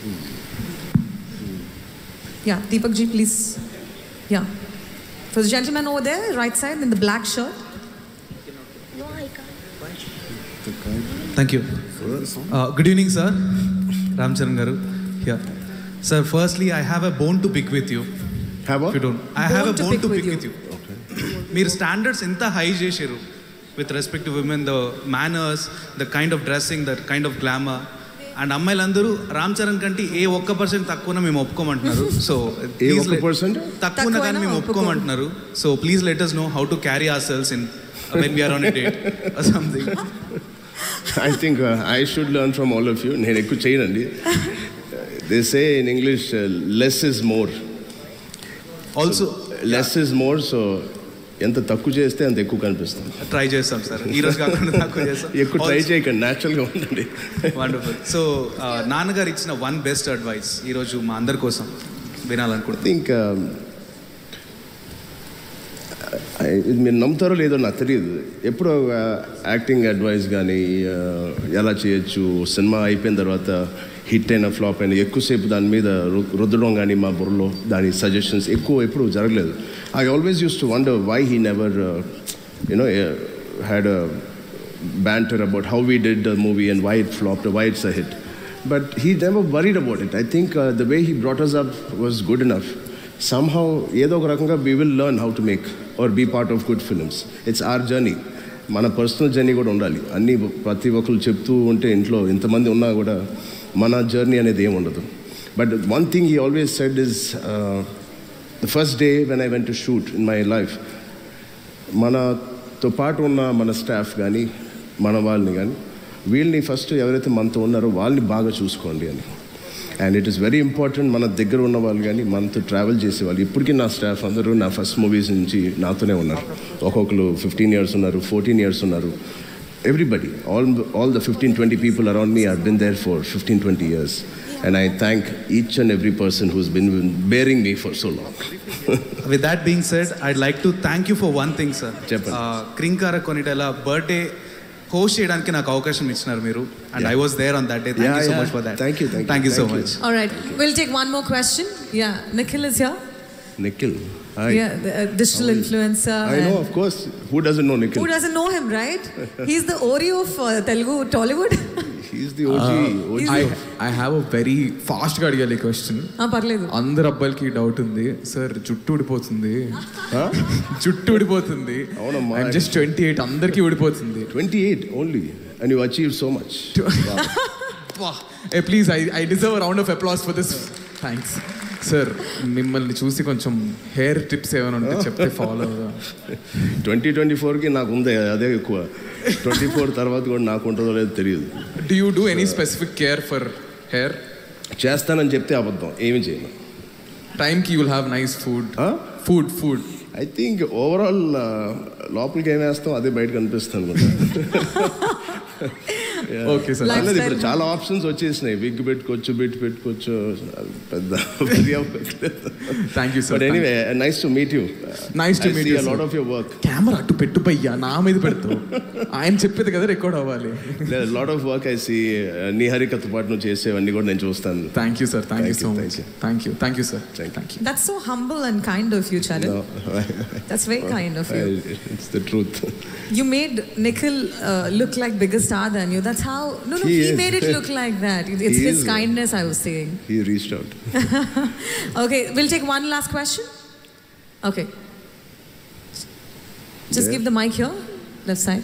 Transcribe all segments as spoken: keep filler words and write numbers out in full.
Yeah, Deepak ji, please. Yeah. For the gentleman over there, right side, in the black shirt. No, I can't. Thank you. Uh, good evening, sir. Ram Charan garu. Yeah. Sir, firstly, I have a bone to pick with you. Have a? If you don't. I Bone have a to bone pick to with pick you. with you. Okay. Meer standards inta high chesiru with respect to women, the manners, the kind of dressing, the kind of glamour. And అమ్మాయిలందరూ రామ్ చరణ్ కంటే ఏ ఒక్క percent తక్కువ మేము ఒప్పుకోమంటున్నారు. So ఏ ఒక్క percent తక్కువ కానీ మేము ఒప్పుకోమంటున్నారు. So please let us know how to carry ourselves in when we are on a date or something. I think uh, I should learn from all of you. నేను ఎక్కువ చేయనండి. They say in English uh, less is more. Also so, less yeah. is more. So ఎంత తక్కువ చేస్తే అంత ఎక్కువ కనిపిస్తుంది. Try చేస్తాం సార్, ఈ రోజు కాకుండా తక్కువ చేస్తాం. ఎక్కువ ట్రై చేయకండి, న్యాచురల్గా ఉండండి. వండర్ఫుల్. సో నాన్నగారు ఇచ్చిన వన్ బెస్ట్ అడ్వైస్ ఈరోజు మా అందరి కోసం వినాలనుకుంటున్నాను. ఇంకా ఇది మీరు నమ్ముతారో లేదో నాకు తెలియదు. ఎప్పుడో యాక్టింగ్ అడ్వైస్ కానీ ఎలా చేయొచ్చు, సినిమా అయిపోయిన తర్వాత హిట్ అయిన ఫ్లాప్ అయిన ఎక్కువసేపు దాని మీద రుద్దడం కానీ మా బుర్రలో దాని సజెషన్స్ ఎక్కువ ఎప్పుడు జరగలేదు. I always used to wonder why he never you know had a banter about how we did the movie and why it flopped, why it's a hit. But he never worried about it. I think the way he brought us up was good enough. Somehow ఏదో ఒక రకంగా we will learn how to make or be part of good films. It's our journey. మన personal journey కూడా ఉండాలి. అన్నీ ప్రతి ఒక్కరు చెప్తూ ఉంటే ఇంట్లో ఇంతమంది ఉన్నా కూడా మన జర్నీ అనేది ఏమి ఉండదు. But one thing he always said is the first day when I went to shoot in my life, మనతో పాటు ఉన్న మన స్టాఫ్ కానీ మన వాళ్ళని కానీ వీళ్ళని ఫస్ట్ ఎవరైతే మనతో ఉన్నారో వాళ్ళని బాగా చూసుకోండి అని. And it is very important మన దగ్గర ఉన్న వాళ్ళు కానీ మనతో ట్రావెల్ చేసేవాళ్ళు. ఇప్పటికీ నా స్టాఫ్ అందరూ నా ఫస్ట్ మూవీస్ నుంచి నాతోనే ఉన్నారు. ఒక్కొక్కరు ఫిఫ్టీన్ ఇయర్స్ ఉన్నారు, ఫోర్టీన్ ఇయర్స్ ఉన్నారు. Everybody, all all the fifteen twenty people around me, I've been there for fifteen twenty years, and I thank each and every person who's been bearing me for so long. With that being said, I'd like to thank you for one thing, sir. Uh, Krinkara Konitela birthday host cheyadaniki నాకు అవకాశం ఇచ్చినారు మీరు, and yeah. I was there on that day. Thank yeah, you so yeah. much for that. Thank you, thank you. Thank you thank so you. much. All right, we'll take one more question. Yeah, Nikhil is here. Nikhil. Hi. Yeah, the uh, digital influencer. I know, of course. Who doesn't know Nikhil? Who doesn't know him, right? He's the Oreo of uh, Telugu Tollywood. He's the O G. Uh, O G I, of... I have a very fast గా అడిగాలి question. పర్లేదు. అందరు అబ్బాయిలకి doubt ఉంది sir, జుట్టు ఊడిపోతుంది, జుట్టు ఊడిపోతుంది. అవునమ్మా. I'm just twenty-eight, అందరికీ ఊడిపోతుంది. twenty-eight only, and you achieved so much. Wow. Hey, please, I I deserve a round of applause for this. Thanks. Sir మిమ్మల్ని చూసి కొంచెం హెయిర్ టిప్స్ ఏమైనా ఉంటే చెప్తే ఫాలో అవుదా. ట్వంటీ ట్వంటీ ఫోర్కి నాకు ఉంది అదే ఎక్కువ. ట్వంటీ ఫోర్ తర్వాత కూడా నాకు ఉంటుందో లేదో తెలియదు. Do you do any specific care for hair? చేస్తానని చెప్తే అబద్ధం, ఏమి చేయను. టైంకి you will have nice food. Food food I think overall లోపలికి ఏం వేస్తాం అదే బయట కనిపిస్తాను కూడా. Okay sir. అన్నది ఇప్పుడు చాలా ఆప్షన్స్ వచ్చేసినాయి. విగ్ పెట్టుకోవచ్చు, బిట్ పెట్టుకోవచ్చు, పెద్ద. Thank you sir. But anyway nice to meet you. Nice to meet you. a lot of your work. Camera అటు పెట్టు భయ్యా, నా మీద పెడతావు. ఆయన చెప్పేది కదా రికార్డ్ అవ్వాలి. Lot of work I see. నీ హరికతో పాటు నువ్వు చేసేవన్నీ కూడా నేను చూస్తాను. Thank you sir. Thank you so much. Thank you. Thank you sir. Thank you. That's so humble and kind of you, Charan. That's very kind of you. It's the truth. You made Nikhil uh, look like bigger star than you. That's how. No, no, he, he made it look like that. It's he his is, kindness, I was saying. He reached out. Okay, we'll take one last question. Okay. Just there. Give the mic here, left side.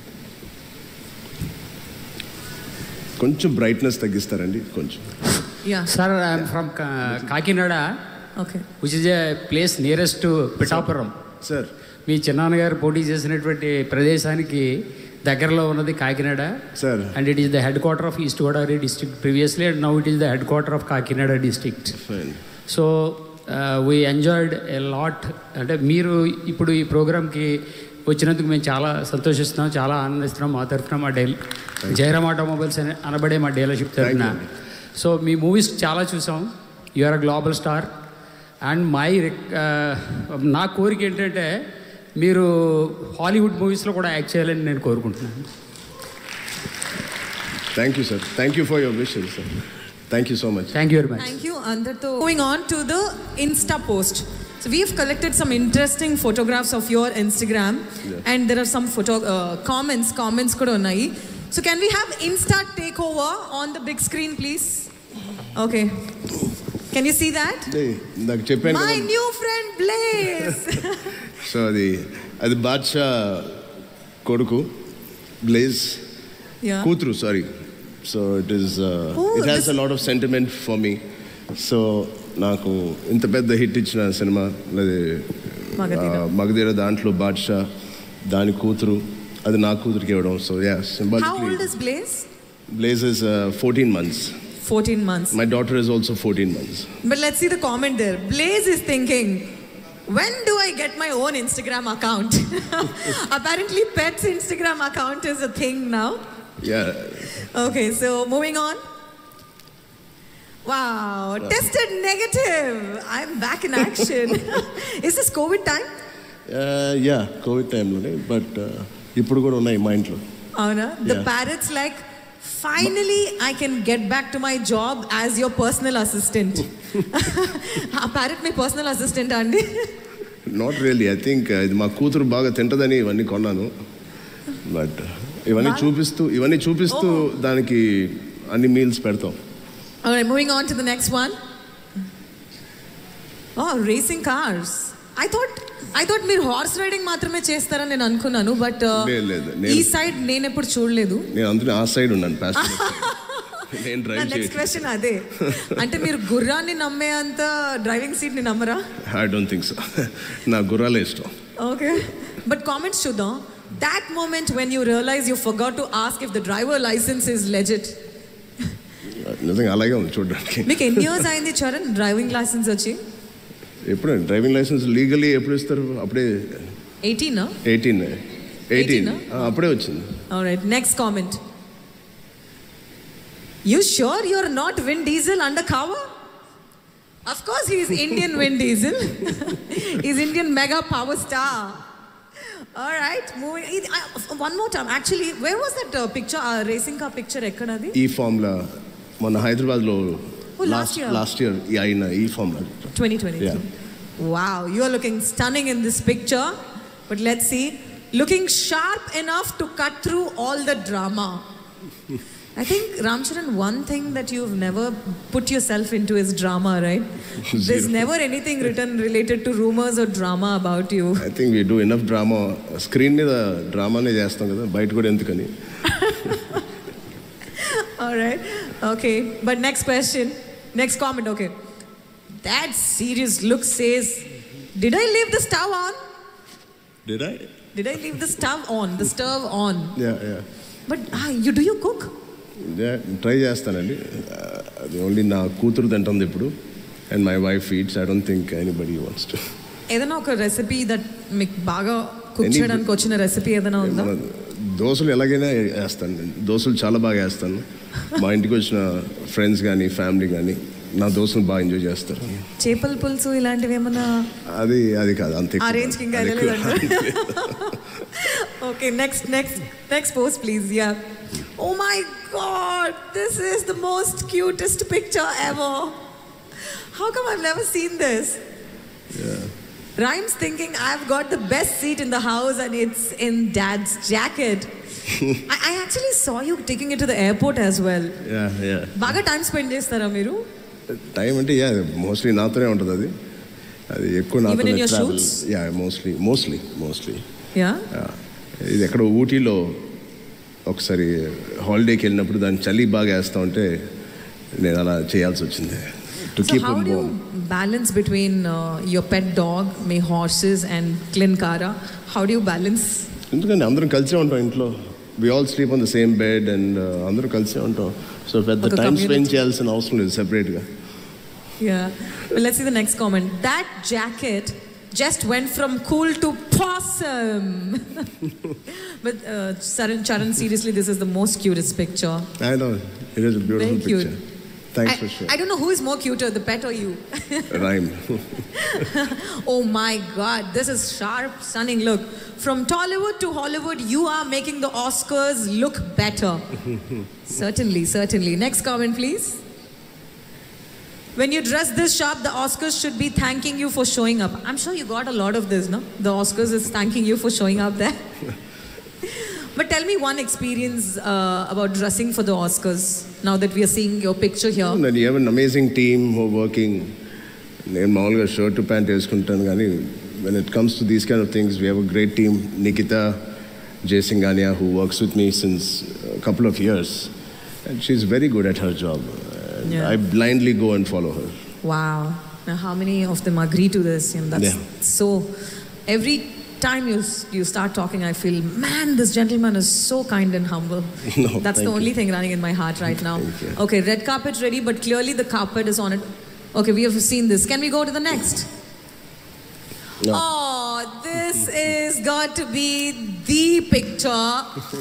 కొంచెం brightness తగ్గిస్తారండి కొంచెం. Yeah. Sir, I am from Ka- Kakinada. Okay. Which is a place nearest to Pittapuram. Sir. మీ చిన్నాన్నగారు పోటీ చేసినటువంటి ప్రదేశానికి దగ్గరలో ఉన్నది Kakinada. Sir. And it is the headquarter of east Godavari district previously, and now it is the headquarter of Kakinada district. So we enjoyed a lot. అంటే మీరు ఇప్పుడు ఈ ప్రోగ్రామ్కి వచ్చినందుకు మేము చాలా సంతోషిస్తున్నాం, చాలా ఆనందిస్తున్నాం. మా తరఫున మా డైల్ జయరామ్ ఆటోమొబైల్స్ అని అనబడే మా డీలర్షిప్ తరఫున. సో మీ మూవీస్ చాలా చూసాం. You are a global star. And my నా కోరిక ఏంటంటే మీరు హాలీవుడ్ మూవీస్లో కూడా యాక్ట్ చేయాలని నేను కోరుకుంటున్నాను. Thank you sir. Thank you for your wishes sir. Thank you so much. Thank you very much. Thank you, Andartho. Going on to the Insta post. So we've collected some interesting photographs of your Instagram, yeah. and there are some photo uh, comments. Comments kuda unnai. So can we have Insta takeover on the big screen, please? Okay. Can you see that? Hey, నాకు చెప్పాను My new friend Blaze. So అది అది బాద్షా కొడుకు Blaze కూతురు sorry so it is it has a lot of sentiment for me so నాకు ఇంత పెద్ద hit ఇచ్చిన సినిమా అది మగధీర దాంట్లో బాద్షా దాని కూతురు అది నా కూతురికి ఇవ్వడం so yeah symbolically. How old is Blaze? Blaze is uh, fourteen months. fourteen months. My daughter is also fourteen months. But let's see the comment there. Blaze is thinking, when do I get my own Instagram account? Apparently pet's Instagram account is a thing now. Yeah. Okay, so moving on. Wow, uh, tested negative. I'm back in action. Is this COVID time? Uh, yeah, COVID time lone, but ippudu kuda unnai ma intlo. Avuna? The yeah. parrots like, finally I can get back to my job as your personal assistant. A parrot my personal assistant andi? Not really. I think ఇది మా కూతురు బాగా తింటదని ఇవన్నీ కొన్నాను, but ఇవన్నీ చూపిస్తూ ఇవన్నీ చూపిస్తూ దానికి అన్ని మీల్స్ పెడతాం. Alright, moving on to the next one. Oh, racing cars. I thought I thought మీరు హార్స్ రైడింగ్ మాత్రమే చేస్తారని నేను అనుకున్నాను, బట్ ఈ సైడ్ నేను ఎప్పుడు చూడలేదు. నేను అందులో ఆ సైడ్ ఉన్నాను ప్యాసింజర్. నేను డ్రైవ్ చేయను. నెక్స్ట్ క్వశ్చన్ అదే, అంటే మీరు గుర్రాన్ని నమ్మే అంత డ్రైవింగ్ సీట్ ని నమ్మరా? I don't think so. నా గుర్రాలే ఇష్టం. ఓకే, బట్ కామెంట్స్ చూద్దాం. That moment when you realize you forgot to ask if the driver license is legit. నిజంగా అలాగే ఉంది చూడడానికి. మీకు ఎన్ని ఇయర్స్ అయింది చరణ్ డ్రైవింగ్ లైసెన్స్ వచ్చి? ఎప్పుడు డ్రైవింగ్ లైసెన్స్ లీగల్లీ ఎప్పుడు ఇస్తారు? అప్పుడే ఎయిటీన్ ఎయిటీన్ ఎయిటీన్ అప్పుడే వచ్చింది. Alright, next comment. You sure you're not Vin Diesel undercover? Of course he is Indian Vin Diesel. He's Indian mega power star. All right, moving uh, one more time. Actually, where was that uh, picture, uh, racing car picture ekkadadi? ఈ formula మన హైదరాబాద్ లో last year last year అయిన ఈ formula twenty twenty-two. Wow, you are looking stunning in this picture. But let's see, looking sharp enough to cut through all the drama. I think, Ram Charan, one thing that you've never put yourself into is drama, right? There's never anything written related to rumors or drama about you. I think we do enough drama. Screen మీద డ్రామానే చేస్తాం కదా, బయట కూడా ఎందుకని. All right, okay. But next question, next comment, okay. That serious look says, did I leave the stove on? Did I? Did I leave the stove on? The stove on? Yeah, yeah. But ah, you do you cook? Try చేస్తానండి. అది only నా కూతురు తింటుంది ఇప్పుడు, and my wife eats. I don't think anybody wants to. ఏదైనా ఒక recipe that మీకు బాగా కుక్ చేయడానికి వచ్చిన రెసిపీ ఏదైనా ఉందా? దోశలు ఎలాగైనా వేస్తాను నేను. దోశలు చాలా బాగా వేస్తాను. మా ఇంటికి వచ్చిన ఫ్రెండ్స్ కానీ ఫ్యామిలీ కానీ నా దోశలు బాగా ఎంజాయ్ చేస్తారు. చేపల పులుసు ఇలాంటివి ఏమన్నా? అది అది కాదు, అంతే. ఆ రేంజ్కి ఇంకా వెళ్ళలేదండి. Okay, next next next post please. Yeah. Oh my God, this is the most cutest picture ever. How come I've never seen this? Yeah. Rhymes thinking I've got the best seat in the house and it's in Dad's jacket. I, I actually saw you taking it to the airport as well. Yeah, yeah. బాగా time spend చేస్తారా మీరు? Time అంటే yeah mostly నాతోనే ఉంటుంది. అది అది ఎక్కువ నాతోనే travel. Yeah mostly mostly mostly yeah. ఇది ఎక్కడ ఊటీలో ఒకసారి హాలిడేకి వెళ్ళినప్పుడు దాన్ని చలి బాగా వేస్తా ఉంటే నేను అలా చేయాల్సి వచ్చింది. To keep him warm. Balance between uh, your pet dog, may horses and Klinkara. How do you balance? ఎందుకంటే అందరం కలిసే ఉంటాం ఇంట్లో. We all sleep on the same bed and uh, అందరూ కలిసే ఉంటాం. సో పెద్ద టైం స్పెండ్ చేయాల్సిన అవసరం లేదు సెపరేట్గా. Yeah. Well, let's see the next comment. That jacket just went from cool to possum. But uh, Charan, Charan, seriously, this is the most cutest picture. I know. It is a beautiful Very cute. picture. Thanks I, for sharing. I don't know who is more cuter, the pet or you. Rhyme. Oh my God, this is sharp, stunning. Look, from Tollywood to Hollywood, you are making the Oscars look better. Certainly, certainly. Next comment, please. when you dress this sharp, the Oscars should be thanking you for showing up. I'm sure you got a lot of this, no? The Oscars is thanking you for showing up there. But tell me one experience uh, about dressing for the Oscars, now that we are seeing your picture here. And you have an amazing team who are working. నేను మామూలుగా shirt pant వేసుకుంటాను కానీ when it comes to these kind of things, we have a great team. Nikita Jaisingania, who works with me since a couple of years, and she's very good at her job. And Yeah. I blindly go and follow her. Wow. Now, how many of them agree to this? And that's Yeah. so. Every time you s- you start talking, I feel, man, this gentleman is so kind and humble. No, That's thank the only you. thing running in my heart right now. Thank you. Okay, red carpet ready, but clearly the carpet is on it. Okay, we have seen this. Can we go to the next? No. Oh, this is got to be the picture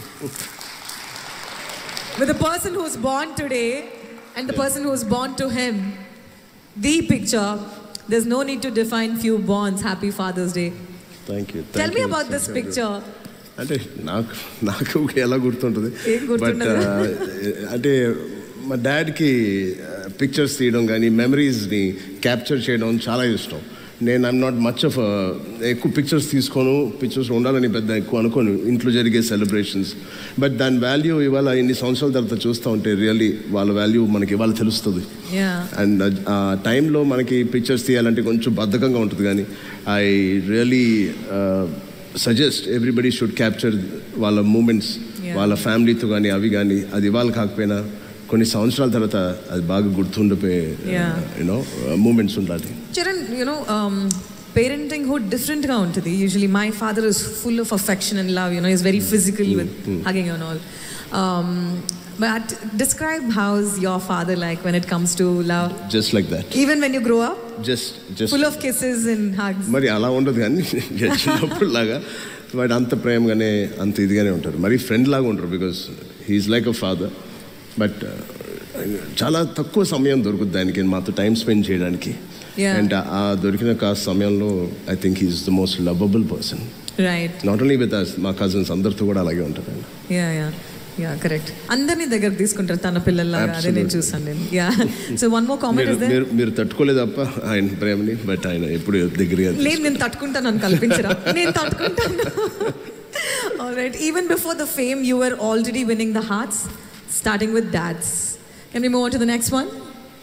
with the person who's born today and the person who's born to him. The picture. There's no need to define few bonds. Happy Father's Day. Thank you. Tell Thank me you. about this picture. అంటే నాకు నాకు ఎలా గుర్తుంటుంది ఏం గుర్తుండదు? But అంటే మా డాడ్కి pictures తీయడం కానీ మెమరీస్ని క్యాప్చర్ చేయడం చాలా ఇష్టం. నేను ఐఎమ్ నాట్ మచ్ ఆఫ్ ఎక్కువ పిక్చర్స్ తీసుకోను, పిక్చర్స్ ఉండాలని పెద్ద ఎక్కువ అనుకోను ఇంట్లో జరిగే సెలబ్రేషన్స్. బట్ దాని వాల్యూ ఇవాళ ఇన్ని సంవత్సరాల తర్వాత చూస్తూ ఉంటే రియల్లీ వాళ్ళ వాల్యూ మనకి ఇవాళ తెలుస్తుంది. Yeah. అండ్ ఆ టైంలో మనకి పిక్చర్స్ తీయాలంటే కొంచెం బద్ధకంగా ఉంటుంది కానీ I really suggest everybody should capture వాళ్ళ మూమెంట్స్ Yeah. వాళ్ళ ఫ్యామిలీతో కానీ అవి కానీ అది ఇవాళ కాకపోయినా కొన్ని సంవత్సరాల తర్వాత అది బాగా గుర్తుండిపోయే Yeah. యూనో మూమెంట్స్ ఉండాలి. Charan, you know, um, parenting hood different ga untadi. Usually my father is full of affection and love, you know, he's very physical with hugging and all. Um, but describe how's your father like when it comes to love? Just like that. Even when you grow up, just just full of kisses and hugs. మరి అలా ఉండదు కానీ చిన్నప్పుడు లాగా వాడు అంత ప్రేమగానే అంత ఇదిగానే ఉంటారు. మరి ఫ్రెండ్ లాగా ఉంటారు because he's like a father. But చాలా తక్కువ సమయం దొరుకుతుంది ఆయనకి మాతో టైం స్పెండ్ చేయడానికి. Yeah. అండ్ ఆ దొరికిన కాస్త సమయంలో I think he's the most lovable person. Right. Not only with us, మా కజిన్స్ అందరితో కూడా అలాగే ఉంటుంది ఆయన. Yeah, yeah. Yeah, correct. అందరినీ దగ్గర తీసుకుంటారు తన పిల్లల్లాగా. అదే నేను చూసాను నేను. Yeah. So one more comment మీరు is there? మీరు- మీరు తట్టుకోలేదు తప్ప ఆయన ప్రేమని, బట్ ఆయన ఎప్పుడు దగ్గరగా లేదు, నేను తట్టుకుంటాను అని కల్పించరా? నేను తట్టుకుంటాను. All right. Even before the fame, you were already winning the hearts, starting with dads. Can we move on to the next one?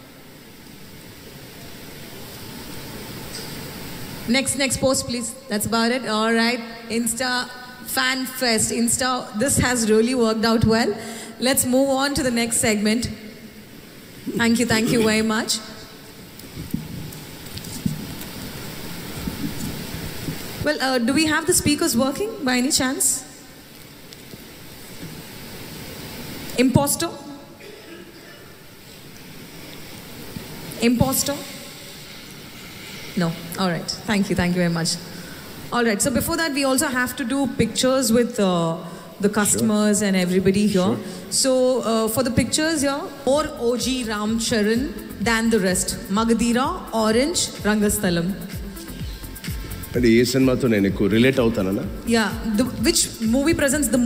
Next, next post, please. That's about it. All right. Insta Fan Fest. Insta, this has really worked out well. Let's move on to the next segment. Thank you, thank you very much. Well, uh, do we have the speakers working by any chance? Imposter? Imposter? No. All right. Thank you. Thank you very much. All right. So before that, we also have to do pictures with uh, the customers and everybody here. So uh, for the pictures here, more O G Ram Charan than the rest. Magadira, Orange, Rangasthalam. అంటే ఏ సినిమాతో నేను ఎక్కువ relate అవుతానన్నా? Yeah. The, which movie presents the